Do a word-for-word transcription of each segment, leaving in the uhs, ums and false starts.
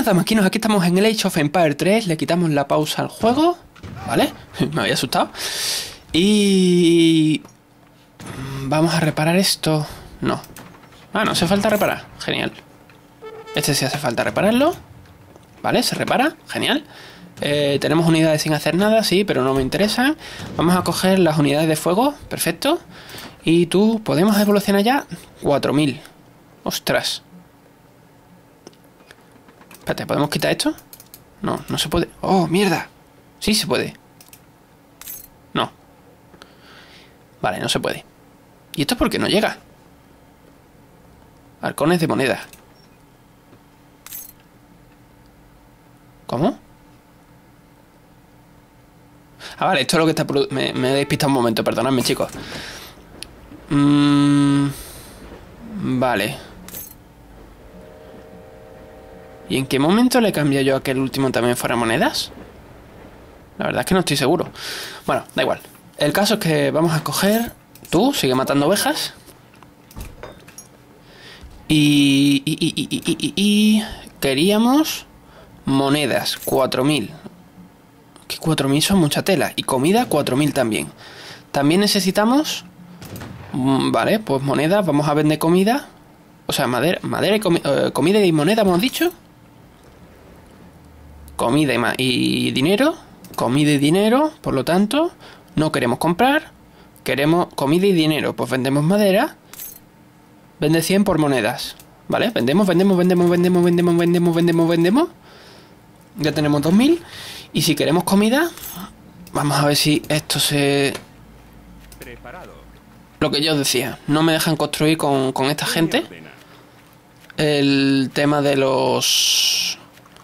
Buenas damaquinos, aquí estamos en el Age of Empires tres. Le quitamos la pausa al juego, ¿vale? Me había asustado. Y... vamos a reparar esto. No. Ah, no hace falta reparar, genial. Este sí hace falta repararlo. Vale, se repara, genial. eh, Tenemos unidades sin hacer nada, sí, pero no me interesan. Vamos a coger las unidades de fuego, perfecto. Y tú, ¿podemos evolucionar ya? cuatro mil. Ostras. Espérate, ¿podemos quitar esto? No, no se puede. ¡Oh, mierda! Sí se puede. No. Vale, no se puede. ¿Y esto por qué no llega? Arcones de moneda. ¿Cómo? Ah, vale, esto es lo que está... Me, me he despistado un momento, perdonadme, chicos. Mm, vale. ¿Y en qué momento le cambié yo a que el último también fuera monedas? La verdad es que no estoy seguro. Bueno, da igual. El caso es que vamos a coger... Tú, sigue matando ovejas. Y... Y... Y... Y... Y... y, y queríamos... monedas, cuatro mil. Que cuatro mil son mucha tela. Y comida, cuatro mil también. También necesitamos... Vale, pues monedas. Vamos a vender comida. O sea, madera, madera y comi eh, comida y moneda, hemos dicho. Comida y, ma y dinero. Comida y dinero. Por lo tanto, no queremos comprar. Queremos comida y dinero. Pues vendemos madera. Vende cien por monedas. Vale, vendemos, vendemos, vendemos, vendemos, vendemos, vendemos, vendemos, vendemos. Ya tenemos dos mil. Y si queremos comida, vamos a ver si esto se... Preparado. Lo que yo os decía, no me dejan construir con, con esta gente. El tema de los...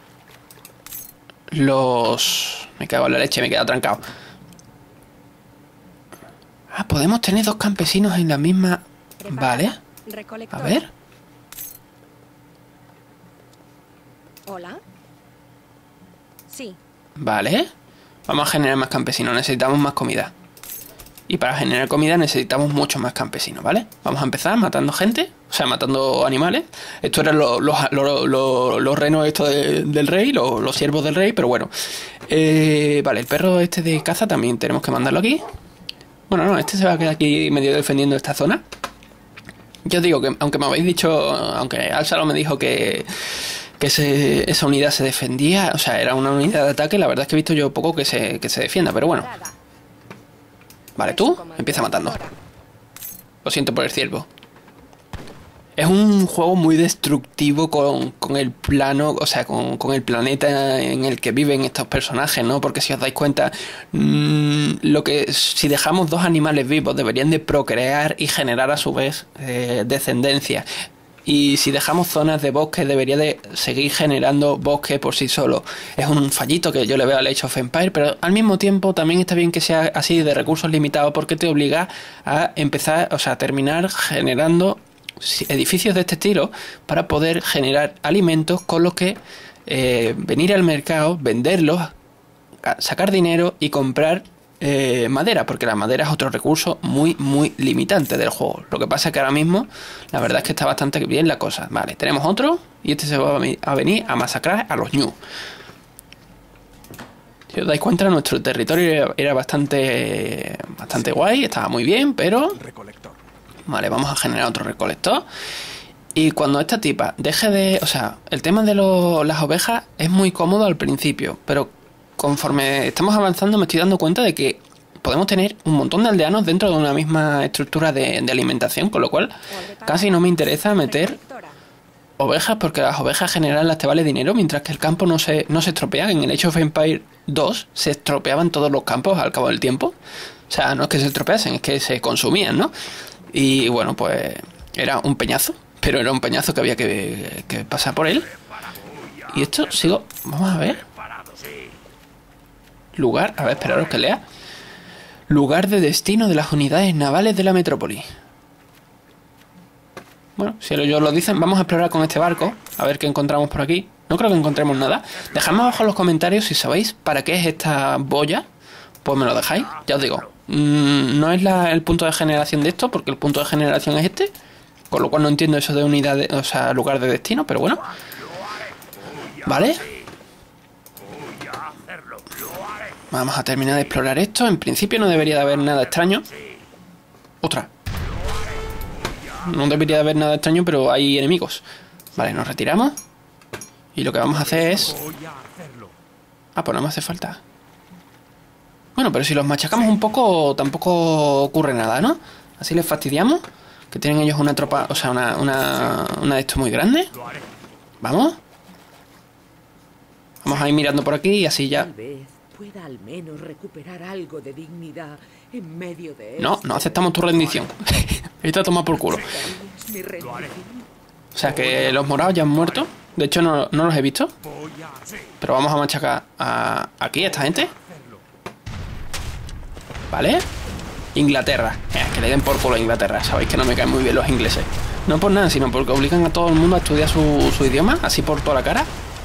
Los... Me cago en la leche, me he quedado trancado. Ah, podemos tener dos campesinos en la misma... Vale. A ver. Hola. Sí. Vale. Vamos a generar más campesinos, necesitamos más comida. Y para generar comida necesitamos muchos más campesinos, ¿vale? Vamos a empezar matando gente, o sea, matando animales. Esto eran los, los, los, los, los renos estos de, del rey, los, los siervos del rey, pero bueno. Eh, vale, el perro este de caza también tenemos que mandarlo aquí. Bueno, no, este se va a quedar aquí medio defendiendo esta zona. Yo digo que, aunque me habéis dicho, aunque Álsalo me dijo que... que se, esa unidad se defendía, o sea, era una unidad de ataque, la verdad es que he visto yo poco que se, que se defienda, pero bueno. Vale, tú, empieza matando. Lo siento por el ciervo. Es un juego muy destructivo con, con el plano, o sea, con, con el planeta en el que viven estos personajes, ¿no? Porque si os dais cuenta, mmm, lo que si dejamos dos animales vivos deberían de procrear y generar a su vez eh, descendencia. Y si dejamos zonas de bosque debería de seguir generando bosque por sí solo. Es un fallito que yo le veo al Age of Empires, pero al mismo tiempo también está bien que sea así de recursos limitados porque te obliga a empezar, o sea, a terminar generando edificios de este estilo para poder generar alimentos con los que eh, venir al mercado, venderlos, sacar dinero y comprar Eh, madera, porque la madera es otro recurso muy muy limitante del juego. Lo que pasa es que ahora mismo la verdad es que está bastante bien la cosa. Vale, tenemos otro y este se va a venir a masacrar a los ñu. Si os dais cuenta, nuestro territorio era, era bastante bastante guay, estaba muy bien, pero vale, vamos a generar otro recolector. Y cuando esta tipa deje de... O sea, el tema de lo, las ovejas es muy cómodo al principio, pero conforme estamos avanzando me estoy dando cuenta de que podemos tener un montón de aldeanos dentro de una misma estructura de, de alimentación, con lo cual casi no me interesa meter ovejas porque las ovejas generan las te vale dinero, mientras que el campo no se, no se estropea. En el Age of Empires dos se estropeaban todos los campos al cabo del tiempo. O sea, no es que se estropeasen, es que se consumían, ¿no? Y bueno, pues era un peñazo, pero era un peñazo que había que, que pasar por él. Y esto sigo... Vamos a ver... Lugar, a ver, esperaros que lea. Lugar de destino de las unidades navales de la metrópoli. Bueno, si ellos lo dicen, vamos a explorar con este barco. A ver qué encontramos por aquí. No creo que encontremos nada. Dejadme abajo en los comentarios si sabéis para qué es esta boya. Pues me lo dejáis, ya os digo. Mmm, no es la, el punto de generación de esto, porque el punto de generación es este. Con lo cual no entiendo eso de unidad, de, o sea, lugar de destino, pero bueno. ¿Vale? Vamos a terminar de explorar esto. En principio no debería de haber nada extraño. Otra. No debería de haber nada extraño, pero hay enemigos. Vale, nos retiramos. Y lo que vamos a hacer es... Ah, pues no me hace falta. Bueno, pero si los machacamos un poco, tampoco ocurre nada, ¿no? Así les fastidiamos. Que tienen ellos una tropa, o sea, una, una, una de estos muy grande. Vamos. Vamos a ir mirando por aquí y así ya... Tal vez pueda al menos recuperar algo de dignidad en medio de... No, no aceptamos tu rendición. Esta toma por culo. mi rendición. O sea que los morados ya han muerto. De hecho no, no los he visto. Pero vamos a machacar a, aquí a esta gente. ¿Vale? Inglaterra. Eh, que le den por culo a Inglaterra. Sabéis que no me caen muy bien los ingleses. No por nada, sino porque obligan a todo el mundo a estudiar su, su idioma. Así por toda la cara.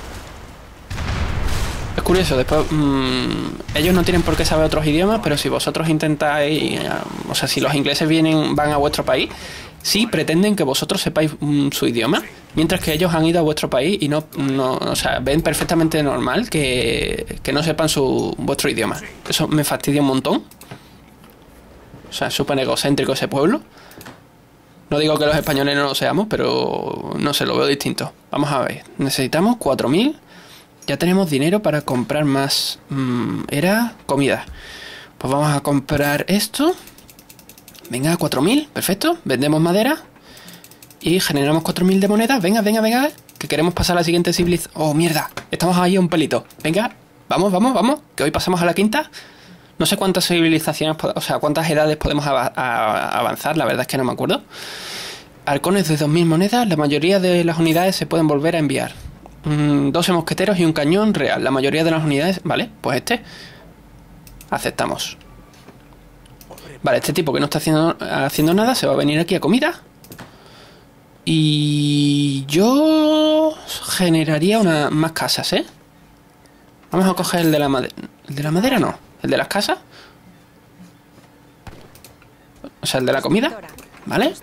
Es curioso, después mmm, ellos no tienen por qué saber otros idiomas, pero si vosotros intentáis, eh, o sea, si los ingleses vienen, van a vuestro país, sí pretenden que vosotros sepáis mmm, su idioma, mientras que ellos han ido a vuestro país y no, no o sea, ven perfectamente normal que, que no sepan su vuestro idioma. Eso me fastidia un montón. O sea, es súper egocéntrico ese pueblo. No digo que los españoles no lo seamos, pero no sé, lo veo distinto. Vamos a ver, necesitamos cuatro mil. Ya tenemos dinero para comprar más. Mm, era comida. Pues vamos a comprar esto. Venga, cuatro mil. Perfecto. Vendemos madera. Y generamos cuatro mil de monedas. Venga, venga, venga. Que queremos pasar a la siguiente civilización. Oh, mierda. Estamos ahí a un pelito. Venga. Vamos, vamos, vamos. Que hoy pasamos a la quinta. No sé cuántas civilizaciones, o sea, cuántas edades podemos av a avanzar. La verdad es que no me acuerdo. Halcones de dos mil monedas. La mayoría de las unidades se pueden volver a enviar. Mm, doce mosqueteros y un cañón real. La mayoría de las unidades... Vale, pues este aceptamos. Vale, este tipo que no está haciendo, haciendo nada se va a venir aquí a comida. Y yo generaría una, más casas, ¿eh? Vamos a coger el de la madera. ¿El de la madera no? ¿El de las casas? O sea, el de la comida. ¿Vale?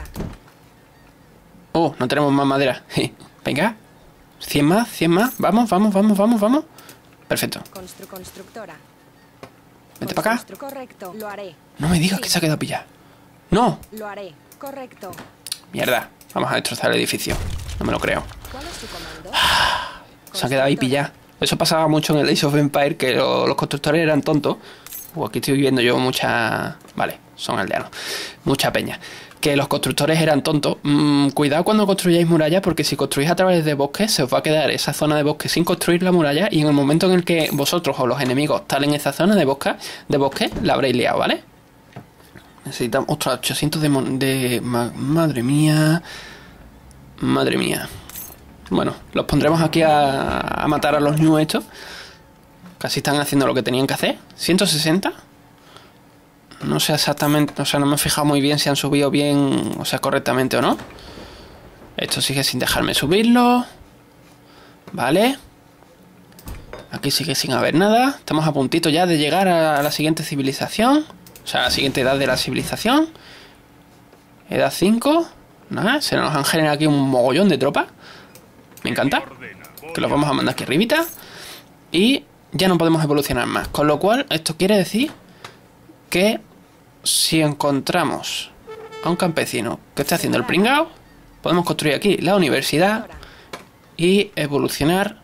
Oh, no tenemos más madera. Venga. cien más, cien más. Vamos, vamos, vamos, vamos, vamos. Perfecto. Constru constructora. Vete para acá. Correcto. Lo haré. No me digas Sí. que se ha quedado pillado. ¡No! Lo haré. Correcto. Mierda. Vamos a destrozar el edificio. No me lo creo. ¿Cuál es tu comando? Se ha quedado ahí pillado. Eso pasaba mucho en el Age of Empires, que lo, los constructores eran tontos. Uh, aquí estoy viendo yo mucha... Vale, son aldeanos. Mucha peña. Que los constructores eran tontos. Mm, cuidado cuando construyáis murallas, porque si construís a través de bosques, se os va a quedar esa zona de bosque sin construir la muralla, y en el momento en el que vosotros o los enemigos talen esa zona de bosque, de bosque la habréis liado, ¿vale? Necesitamos... Ostras, ochocientos de... de ma madre mía... Madre mía. Bueno, los pondremos aquí a, a matar a los ñu estos. Casi están haciendo lo que tenían que hacer. ciento sesenta. No sé exactamente, o sea, no me he fijado muy bien si han subido bien, o sea, correctamente o no. Esto sigue sin dejarme subirlo. Vale. Aquí sigue sin haber nada. Estamos a puntito ya de llegar a la siguiente civilización. O sea, a la siguiente edad de la civilización. Edad cinco. Nada, se nos han generado aquí un mogollón de tropas. Me encanta. Que los vamos a mandar aquí arribita. Y ya no podemos evolucionar más. Con lo cual, esto quiere decir que si encontramos a un campesino que esté haciendo el pringao, podemos construir aquí la universidad y evolucionar.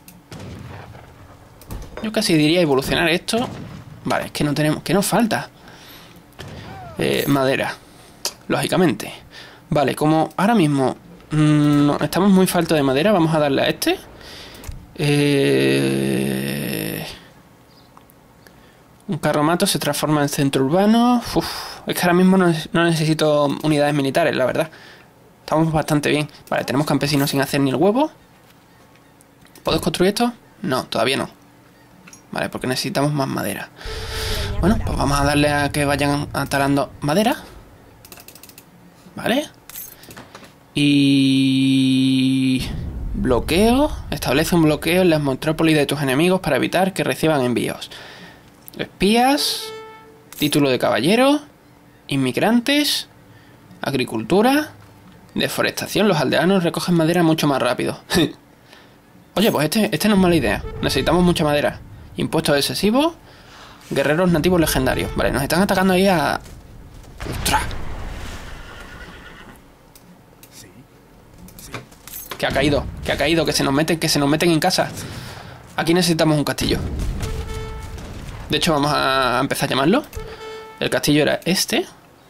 Yo casi diría evolucionar esto. Vale, es que no tenemos... ¿Qué nos falta? Eh, madera. Lógicamente. Vale, como ahora mismo mmm, estamos muy falto de madera, vamos a darle a este. Eh... Un carromato se transforma en centro urbano. Uf, es que ahora mismo no, no necesito unidades militares, la verdad. Estamos bastante bien. Vale, tenemos campesinos sin hacer ni el huevo. ¿Puedes construir esto? No, todavía no. Vale, porque necesitamos más madera. Bueno, pues vamos a darle a que vayan talando madera. Vale. Y... bloqueo. Establece un bloqueo en las metrópolis de tus enemigos para evitar que reciban envíos. Espías. Título de caballero. Inmigrantes. Agricultura. Deforestación. Los aldeanos recogen madera mucho más rápido. Oye, pues este, este no es mala idea. Necesitamos mucha madera. Impuestos excesivos. Guerreros nativos legendarios. Vale, nos están atacando ahí a... ¡Ostras! Que ha caído, que ha caído, que se nos meten, que se nos meten en casa. Aquí necesitamos un castillo. De hecho, vamos a empezar a llamarlo. El castillo era este.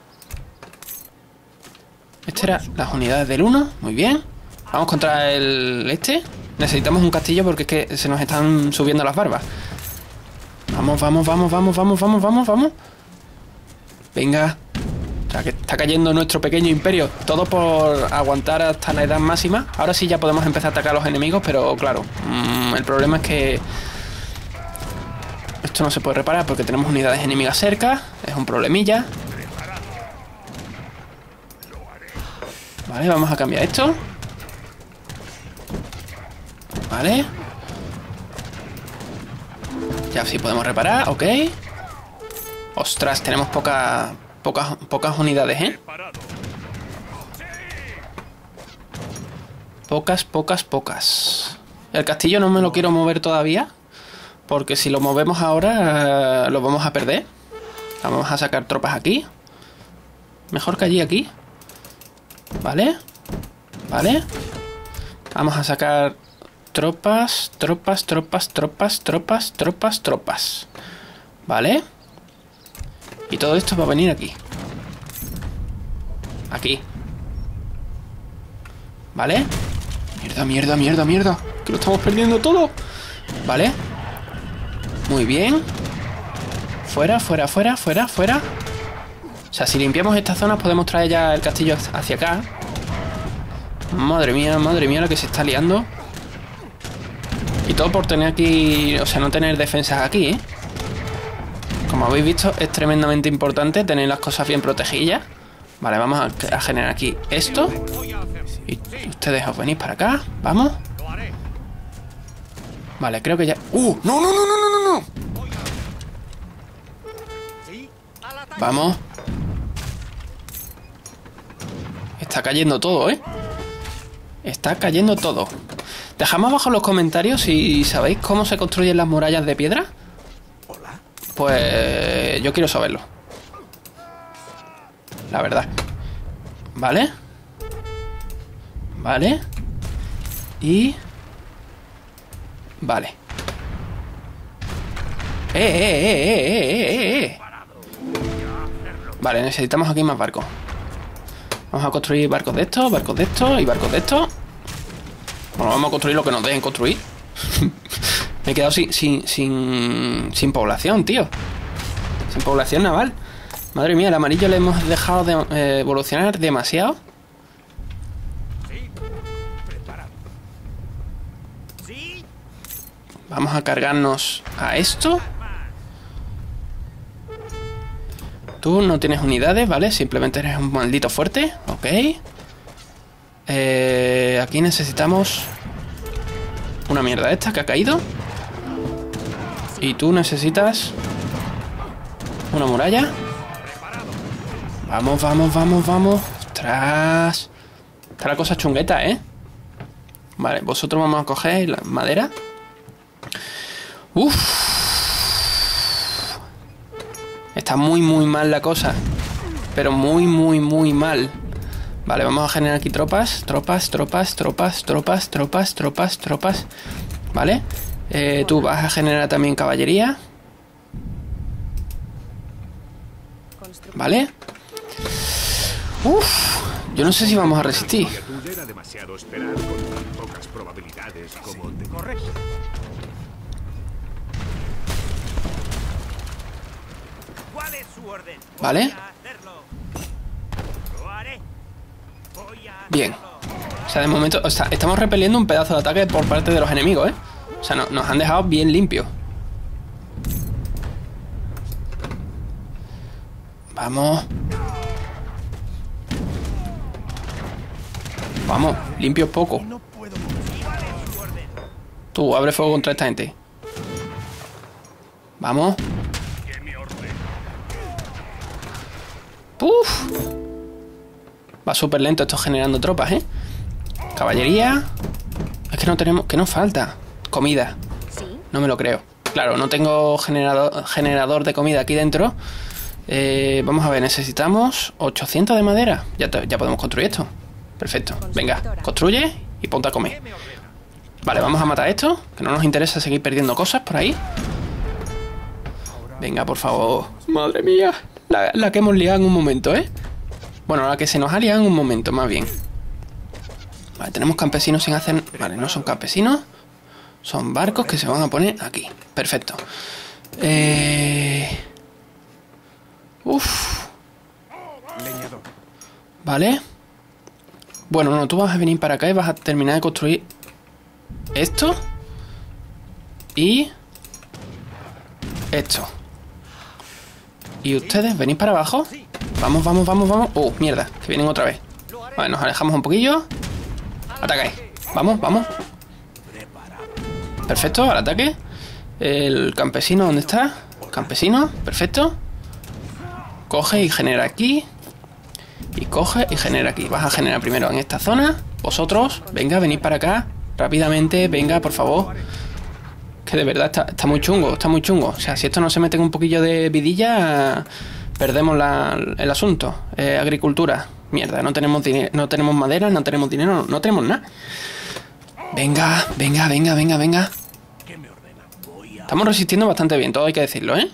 Este era las unidades del uno. Muy bien. Vamos contra el este. Necesitamos un castillo porque es que se nos están subiendo las barbas. Vamos, vamos, vamos, vamos, vamos, vamos, vamos, vamos. Venga. O sea, que está cayendo nuestro pequeño imperio. Todo por aguantar hasta la edad máxima. Ahora sí ya podemos empezar a atacar a los enemigos. Pero claro, mmm, el problema es que esto no se puede reparar porque tenemos unidades enemigas cerca. Es un problemilla. Vale, vamos a cambiar esto. Vale. Ya sí podemos reparar, ok. Ostras, tenemos poca, pocas, pocas unidades, ¿eh? Pocas, pocas, pocas. El castillo no me lo quiero mover todavía, porque si lo movemos ahora eh, lo vamos a perder. Vamos a sacar tropas aquí. Mejor que allí, aquí. Vale. Vale. Vamos a sacar tropas, tropas, tropas, tropas, tropas, tropas, tropas. Vale. Y todo esto va a venir aquí. Aquí. Vale. Mierda, mierda, mierda, mierda. Que lo estamos perdiendo todo. Vale. Muy bien. Fuera, fuera, fuera, fuera, fuera. O sea, si limpiamos esta zona podemos traer ya el castillo hacia acá. Madre mía, madre mía la que se está liando. Y todo por tener aquí... O sea, no tener defensas aquí, ¿eh? Como habéis visto, es tremendamente importante tener las cosas bien protegidas. Vale, vamos a, a generar aquí esto. Y ustedes os venís para acá. Vamos. Vale, creo que ya... ¡Uh! ¡No, no, no, no, no, no! Vamos. Está cayendo todo, ¿eh? Está cayendo todo. Dejadme abajo en los comentarios si sabéis cómo se construyen las murallas de piedra. Pues yo quiero saberlo. La verdad. Vale. Vale. Y... Vale. ¡Eh, eh, eh, eh, eh, eh, eh! Vale, necesitamos aquí más barcos. Vamos a construir barcos de estos, barcos de estos y barcos de estos. Bueno, vamos a construir lo que nos dejen construir. Me he quedado sin, sin, sin, sin población, tío. Sin población naval. Madre mía, el amarillo le hemos dejado de eh, evolucionar demasiado. Vamos a cargarnos a esto. Tú no tienes unidades, ¿vale? Simplemente eres un maldito fuerte. Ok. Eh, aquí necesitamos una mierda esta que ha caído. Y tú necesitas una muralla. Vamos, vamos, vamos, vamos. Ostras. Está la cosa chungueta, ¿eh? Vale, vosotros vamos a coger la madera. Uf. Está muy, muy mal la cosa. Pero muy, muy, muy mal. Vale, vamos a generar aquí tropas. Tropas, tropas, tropas, tropas, tropas, tropas, tropas. Vale. Eh, tú vas a generar también caballería. Vale. Uf. Yo no sé si vamos a resistir. Vale. Bien. O sea, de momento, o sea, estamos repeliendo un pedazo de ataque por parte de los enemigos, ¿eh? O sea, no, nos han dejado bien limpios. Vamos. Vamos, limpio poco. Tú, abre fuego contra esta gente. Vamos. Puf. Va súper lento esto generando tropas, ¿eh? Caballería. Es que no tenemos... ¿Qué nos falta? Comida. Sí. No me lo creo. Claro, no tengo generador, generador de comida aquí dentro. Eh, vamos a ver, necesitamos ochocientos de madera. Ya, te, ya podemos construir esto. Perfecto. Venga, construye y ponte a comer. Vale, vamos a matar esto, que no nos interesa seguir perdiendo cosas por ahí. Venga, por favor. Madre mía. La, la que hemos liado en un momento, ¿eh? Bueno, la que se nos ha liado en un momento, más bien. Vale, tenemos campesinos sin hacer... Vale, no son campesinos. Son barcos que se van a poner aquí. Perfecto. Eh... Uf. Vale. Bueno, no, tú vas a venir para acá y vas a terminar de construir esto. Y... esto. Y ustedes venís para abajo. Vamos, vamos, vamos, vamos. Uh, mierda, que vienen otra vez. Vale, nos alejamos un poquillo. Atacáis. Vamos, vamos. Perfecto, al ataque. El campesino, ¿dónde está? Campesino, perfecto. Coge y genera aquí. Y coge y genera aquí. Vas a generar primero en esta zona. Vosotros, venga, venid para acá. Rápidamente, venga, por favor. Que de verdad está, está muy chungo, está muy chungo. O sea, si esto no se mete en un poquillo de vidilla, perdemos la, el asunto. Eh, agricultura. Mierda, no tenemos dinero, no tenemos madera, no tenemos dinero, no, no tenemos nada. Venga, venga, venga, venga, venga. Estamos resistiendo bastante bien, todo hay que decirlo, ¿eh?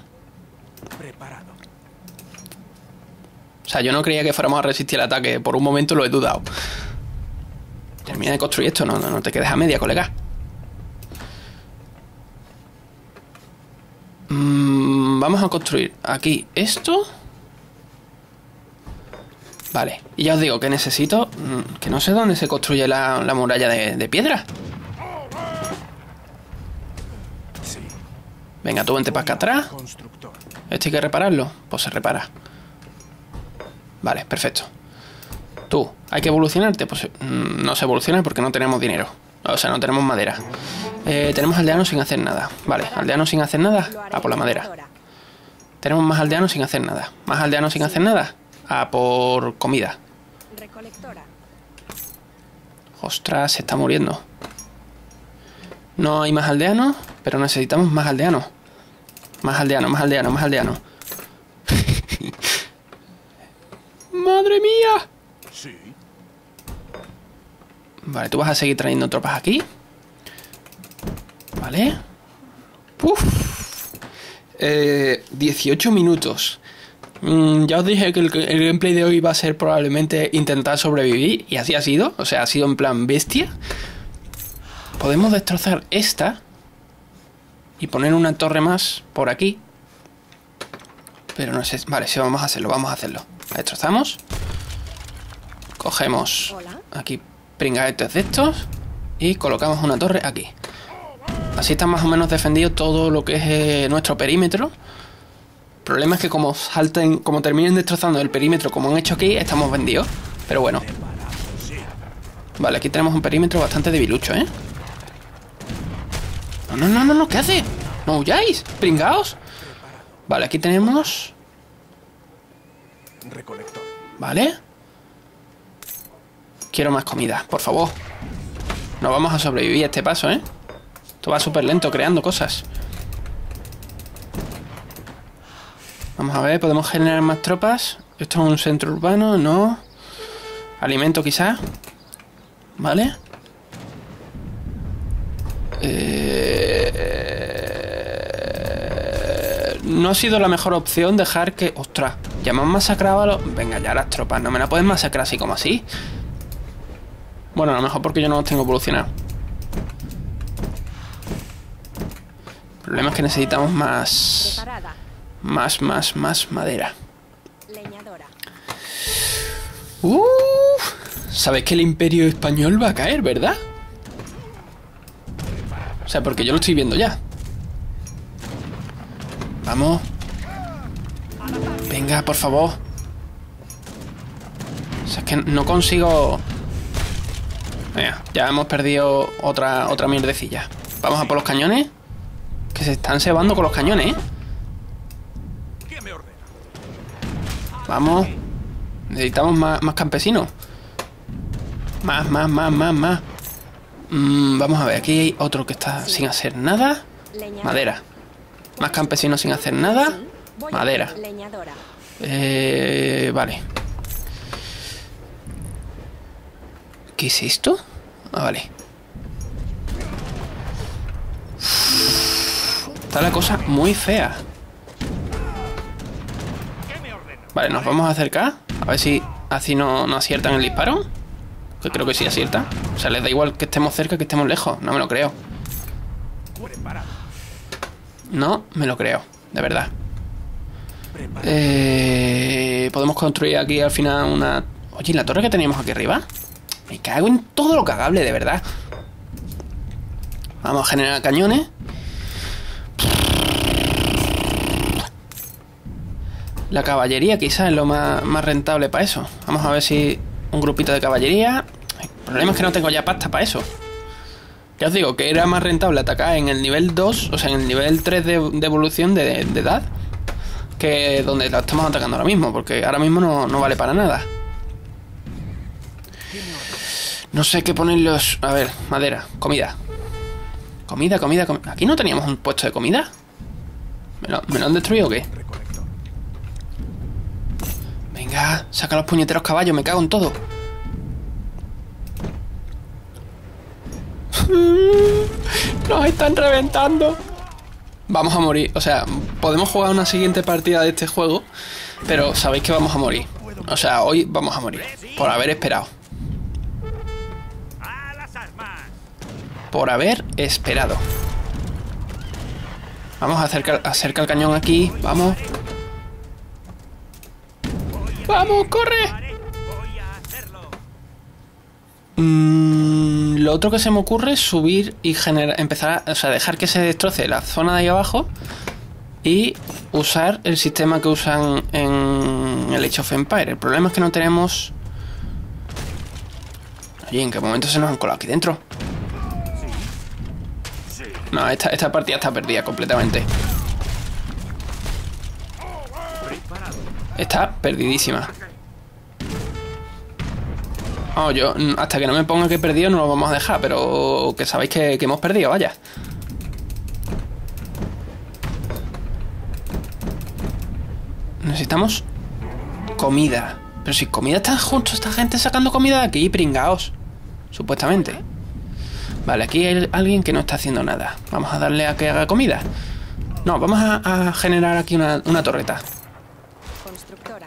O sea, yo no creía que fuéramos a resistir el ataque. Por un momento lo he dudado. Termina de construir esto, no, no, no te quedes a media, colega. Mm, vamos a construir aquí esto. Vale, y ya os digo que necesito... Mmm, que no sé dónde se construye la, la muralla de, de piedra. Venga, tú vente para acá atrás. Este hay que repararlo. Pues se repara. Vale, perfecto. Tú, ¿hay que evolucionarte? Pues mmm, no se evoluciona porque no tenemos dinero. O sea, no tenemos madera. Eh, tenemos aldeanos sin hacer nada. Vale, aldeanos sin hacer nada. A por la madera. Tenemos más aldeanos sin hacer nada. Más aldeanos sin hacer nada. A por comida. Ostras, se está muriendo. No hay más aldeanos, pero necesitamos más aldeanos. Más aldeanos, más aldeanos, más aldeanos. ¡Madre mía! Sí. Vale, tú vas a seguir trayendo tropas aquí. Vale. Uf. Eh, dieciocho minutos. Mm, ya os dije que el, el gameplay de hoy va a ser probablemente intentar sobrevivir. Y así ha sido. O sea, ha sido en plan bestia. Podemos destrozar esta. Y poner una torre más por aquí. Pero no sé. Vale, sí, vamos a hacerlo, vamos a hacerlo. La destrozamos. Cogemos aquí pringaetes de estos. Y colocamos una torre aquí. Así está más o menos defendido todo lo que es eh, nuestro perímetro. El problema es que como salten, como terminen destrozando el perímetro como han hecho aquí, estamos vendidos. Pero bueno. Vale, aquí tenemos un perímetro bastante debilucho, ¿eh? No, no, no, no, no, ¿qué hace? No huyáis, pringaos. Vale, aquí tenemos... Vale. Quiero más comida, por favor. No vamos a sobrevivir a este paso, ¿eh? Esto va súper lento creando cosas. Vamos a ver, ¿podemos generar más tropas? Esto es un centro urbano, no. Alimento quizás. Vale. Eh... No ha sido la mejor opción dejar que... ¡Ostras! Ya me han masacrado a los... Venga, ya las tropas. No me la pueden masacrar así como así. Bueno, a lo mejor porque yo no los tengo evolucionado. El problema es que necesitamos más... Preparada. Más, más, más madera. Leñadora. Uh, ¿sabes que el Imperio Español va a caer, verdad? O sea, porque yo lo estoy viendo ya. Vamos. Venga, por favor. O sea, es que no consigo... Venga, ya hemos perdido otra, otra mierdecilla. Vamos a por los cañones. Que se están cebando con los cañones, ¿eh? Vamos. Necesitamos más, más campesinos. Más, más, más, más, más. Mm, vamos a ver, aquí hay otro que está sin hacer nada. Leñadora. Madera. Más campesinos sin hacer nada. Sí, voy a Madera. ver, leñadora. Eh, vale. ¿Qué es esto? Ah, vale. Está la cosa muy fea. Vale, nos vamos a acercar. A ver si así no, no aciertan el disparo. Que creo que sí aciertan. O sea, les da igual que estemos cerca que estemos lejos. No me lo creo. No me lo creo, de verdad. Eh, Podemos construir aquí al final una... Oye, ¿y la torre que teníamos aquí arriba? Me cago en todo lo cagable, de verdad. Vamos a generar cañones. La caballería quizás es lo más, más rentable para eso. Vamos a ver si un grupito de caballería. El problema es que no tengo ya pasta para eso. Ya os digo que era más rentable atacar en el nivel dos, o sea, en el nivel tres de, de evolución de, de edad, que donde la estamos atacando ahora mismo, porque ahora mismo no, no vale para nada. No sé qué ponerlos. A ver, madera, comida. Comida, comida, comida. ¿Aquí no teníamos un puesto de comida? ¿Me lo, ¿me lo han destruido o qué? Venga, saca los puñeteros caballos, me cago en todo. Nos están reventando. Vamos a morir. O sea, podemos jugar una siguiente partida de este juego, pero sabéis que vamos a morir. O sea, hoy vamos a morir por haber esperado. Por haber esperado. Vamos a acercar, acerca el cañón aquí. Vamos. ¡Vamos, corre! Mm, lo otro que se me ocurre es subir y generar, empezar a, o sea, dejar que se destroce la zona de ahí abajo y usar el sistema que usan en el Age of Empires. El problema es que no tenemos... Oye, ¿en qué momento se nos han colado aquí dentro? No, esta, esta partida está perdida completamente. Está perdidísima. Oh, yo, hasta que no me ponga que he perdido no lo vamos a dejar, pero que sabéis que, que hemos perdido, vaya. Necesitamos comida. Pero si comida está justo esta gente sacando comida de aquí, pringaos. Supuestamente. Vale, aquí hay alguien que no está haciendo nada. Vamos a darle a que haga comida. No, vamos a, a generar aquí una, una torreta. Constructora.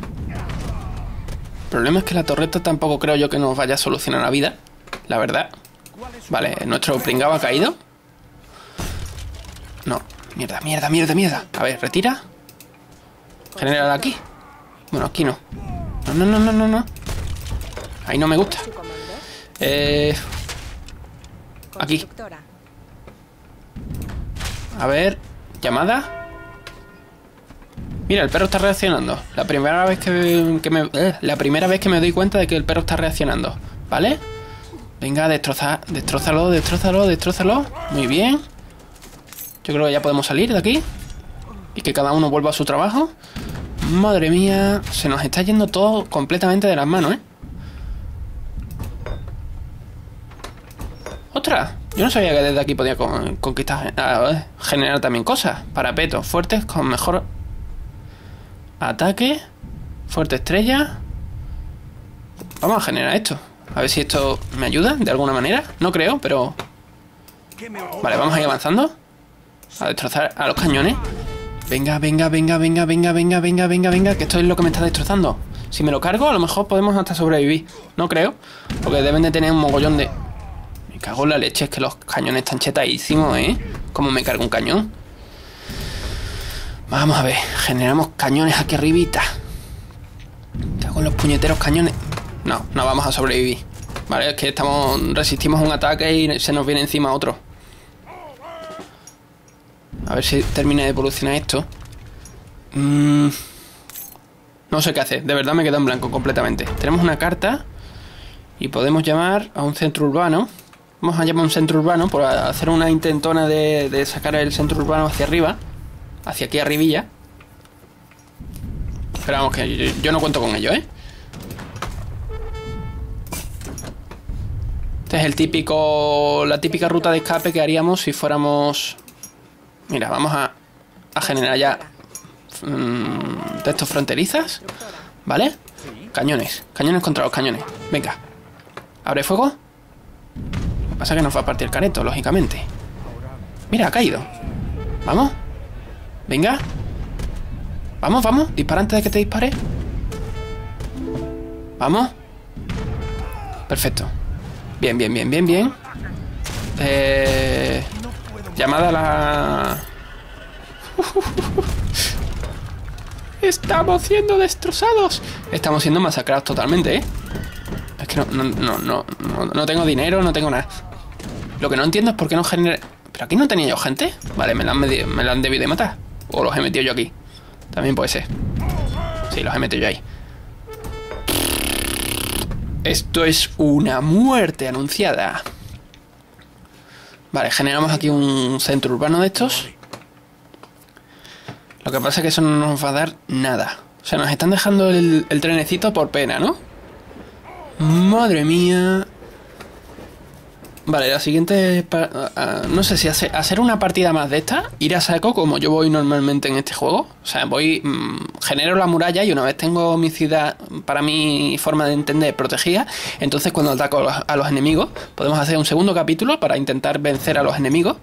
El problema es que la torreta tampoco creo yo que nos vaya a solucionar la vida, la verdad. Vale, nuestro pringao ha caído. No, mierda, mierda, mierda, mierda. A ver, retira. Generar aquí. Bueno, aquí no. No, no, no, no, no, no. Ahí no me gusta. ¿Su comando? Eh... Aquí. Constructora. A ver, llamada. Mira, el perro está reaccionando. La primera vez que, que me... Eh, la primera vez que me doy cuenta de que el perro está reaccionando. ¿Vale? Venga, destroza, destrózalo, destrózalo, destrózalo. Muy bien. Yo creo que ya podemos salir de aquí. Y que cada uno vuelva a su trabajo. Madre mía. Se nos está yendo todo completamente de las manos, ¿eh? ¡Otra! Yo no sabía que desde aquí podía con, conquistar... Ah, generar también cosas. Parapetos fuertes con mejor... Ataque. Fuerte estrella. Vamos a generar esto. A ver si esto me ayuda de alguna manera. No creo, pero... Vale, vamos a ir avanzando. A destrozar a los cañones. Venga, venga, venga, venga, venga, venga, venga, venga, venga. Que esto es lo que me está destrozando. Si me lo cargo, a lo mejor podemos hasta sobrevivir. No creo. Porque deben de tener un mogollón de... Me cago en la leche. Es que los cañones están chetadísimos, ¿eh? ¿Cómo me cargo un cañón? Vamos a ver, generamos cañones aquí arribita. Cago en los puñeteros cañones. No, no vamos a sobrevivir. Vale, es que estamos resistimos un ataque y se nos viene encima otro. A ver si termina de evolucionar esto. mm, No sé qué hacer, de verdad me queda en blanco completamente. Tenemos una carta y podemos llamar a un centro urbano. Vamos a llamar a un centro urbano por hacer una intentona de, de sacar el centro urbano hacia arriba. Hacia aquí arribilla. Pero vamos, que yo, yo no cuento con ello, ¿eh? Este es el típico, la típica ruta de escape que haríamos si fuéramos... Mira, vamos a, a generar ya mmm, de estos fronterizas, ¿vale? Cañones, cañones contra los cañones. Venga, abre fuego. Lo que pasa es que nos va a partir el careto, lógicamente. Mira, ha caído. Vamos. Venga. Vamos, vamos, dispara antes de que te dispare. Vamos. Perfecto. Bien, bien, bien, bien, bien. Eh... Llamada a la... Estamos siendo destrozados. Estamos siendo masacrados totalmente, ¿eh? Es que no, no, no, no, no, no tengo dinero, no tengo nada. Lo que no entiendo es por qué no genera... ¿Pero aquí no tenía yo gente? Vale, me la han, me la han debido de matar. O los he metido yo aquí. También puede ser. Sí, los he metido yo ahí. Esto es una muerte anunciada. Vale, generamos aquí un centro urbano de estos. Lo que pasa es que eso no nos va a dar nada. O sea, nos están dejando el, el trenecito por pena, ¿no? Madre mía. Vale, la siguiente... Uh, no sé si hace, hacer una partida más de esta. Ir a saco como yo voy normalmente en este juego. O sea, voy... Mmm, genero la muralla y una vez tengo mi ciudad, para mi forma de entender, protegida, entonces cuando ataco a los, a los enemigos, podemos hacer un segundo capítulo para intentar vencer a los enemigos.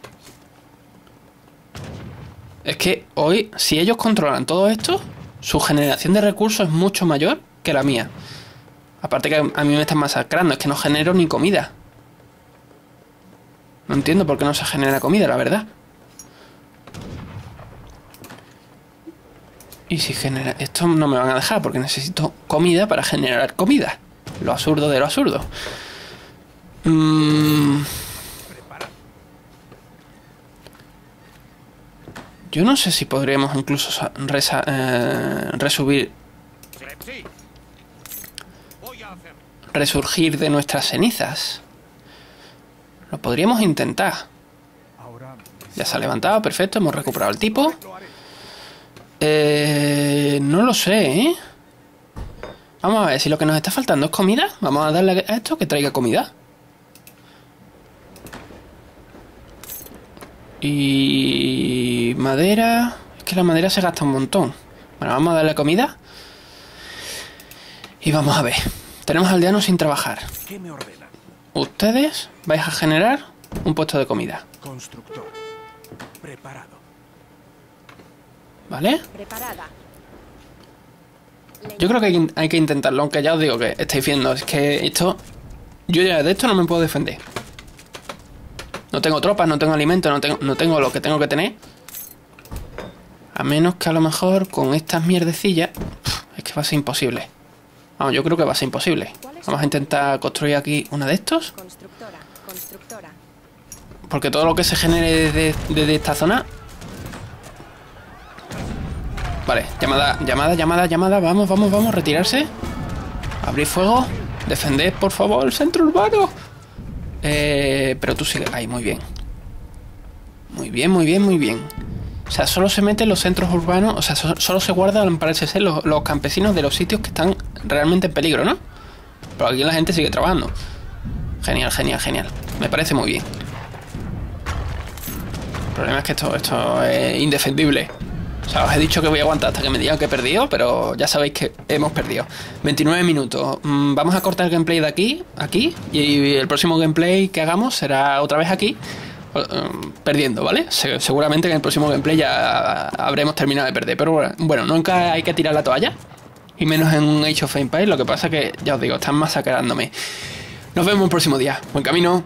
Es que hoy, si ellos controlan todo esto, su generación de recursos es mucho mayor que la mía. Aparte que a mí me están masacrando, es que no genero ni comida. No entiendo por qué no se genera comida, la verdad. Y si genera... Esto no me van a dejar porque necesito comida para generar comida. Lo absurdo de lo absurdo. Mm... Yo no sé si podríamos incluso resa, eh, resubir... Resurgir de nuestras cenizas. Lo podríamos intentar. Ya se ha levantado, perfecto, hemos recuperado el tipo. Eh, no lo sé, ¿eh? Vamos a ver, si lo que nos está faltando es comida, vamos a darle a esto que traiga comida. Y... madera... Es que la madera se gasta un montón. Bueno, vamos a darle comida. Y vamos a ver. Tenemos aldeanos sin trabajar. ¿Qué me ordena? Ustedes vais a generar un puesto de comida. Constructor. Preparado. ¿Vale? Preparada. Yo creo que hay, hay que intentarlo, aunque ya os digo que estáis viendo. Es que esto... Yo ya de esto no me puedo defender. No tengo tropas, no tengo alimentos, no tengo, no tengo lo que tengo que tener. A menos que a lo mejor con estas mierdecillas... Es que va a ser imposible. Vamos, yo creo que va a ser imposible. Vamos a intentar construir aquí una de estos. Constructora, constructora. Porque todo lo que se genere desde, desde esta zona... Vale, llamada, llamada, llamada, llamada. Vamos, vamos, vamos, retirarse. Abrir fuego. Defender, por favor, el centro urbano. Eh, pero tú sigues... Ahí, muy bien. Muy bien, muy bien, muy bien. O sea, solo se meten los centros urbanos. O sea, so, solo se guardan, parece ser, los, los campesinos de los sitios que están realmente en peligro, ¿no? Pero aquí la gente sigue trabajando. Genial, genial, genial. Me parece muy bien. El problema es que esto, esto es indefendible. O sea, os he dicho que voy a aguantar hasta que me digan que he perdido, pero ya sabéis que hemos perdido. veintinueve minutos. Mm, vamos a cortar el gameplay de aquí, aquí, y el próximo gameplay que hagamos será otra vez aquí, um, perdiendo, ¿vale? Se seguramente que en el próximo gameplay ya habremos terminado de perder, pero bueno, nunca hay que tirar la toalla, y menos en un Age of Empires. Lo que pasa que, ya os digo, están masacrándome. Nos vemos el próximo día. Buen camino.